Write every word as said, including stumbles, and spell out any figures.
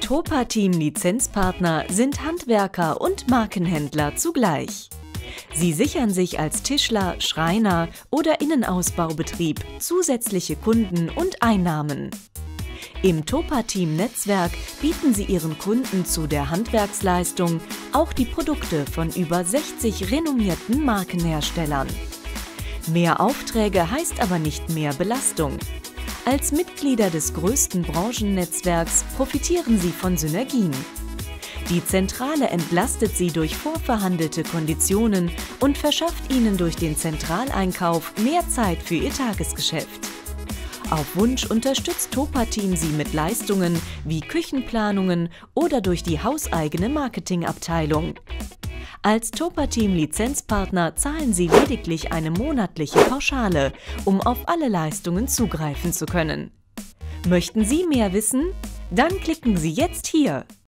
Topa-Team-Lizenzpartner sind Handwerker und Markenhändler zugleich. Sie sichern sich als Tischler, Schreiner oder Innenausbaubetrieb zusätzliche Kunden und Einnahmen. Im Topa-Team-Netzwerk bieten sie ihren Kunden zu der Handwerksleistung auch die Produkte von über sechzig renommierten Markenherstellern. Mehr Aufträge heißt aber nicht mehr Belastung. Als Mitglieder des größten Branchennetzwerks profitieren sie von Synergien. Die Zentrale entlastet sie durch vorverhandelte Konditionen und verschafft ihnen durch den Zentraleinkauf mehr Zeit für ihr Tagesgeschäft. Auf Wunsch unterstützt Topa-Team sie mit Leistungen wie Küchenplanungen oder durch die hauseigene Marketingabteilung. Als Topa-Team-Lizenzpartner zahlen Sie lediglich eine monatliche Pauschale, um auf alle Leistungen zugreifen zu können. Möchten Sie mehr wissen? Dann klicken Sie jetzt hier.